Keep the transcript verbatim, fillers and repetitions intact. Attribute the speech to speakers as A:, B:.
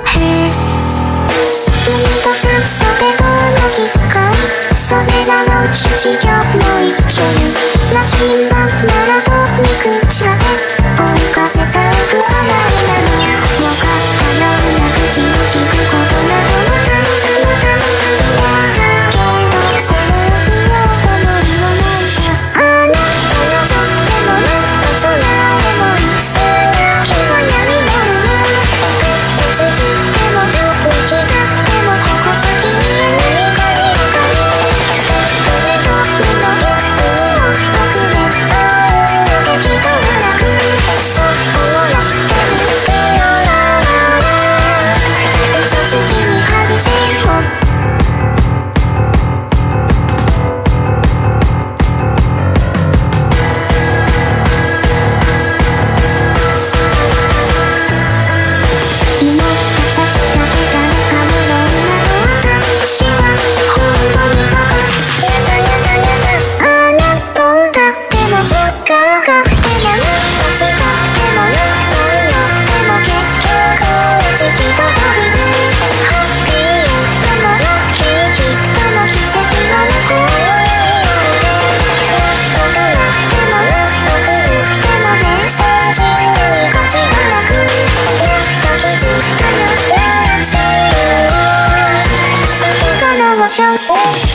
A: へえ海と酸素でどう気遣いそれらの趣旨上も一緒に羅針盤ならどにくちゃえ追い風さく洗いなのよかったような口を聞くことなどのためたのためだけどその不要との言わないじゃあなたのとってもな空へもいつ気は闇の海手つづってもちょっと来たでもここ先に見えない光腕と目のギャップを一つで適当なくそう思らしてみてよ嘘つきに外せよ今差し立てたのかもろんな私は本当にバカやだやだやだあなただってもそっかがってもな私だってもな何やっても結局時期と旅でハッピーエンドもラッキーきっとの奇跡が残る大人ってもな僕ってもメッセージに価値がなくやっと気づいたよ Let's see you 最後の場所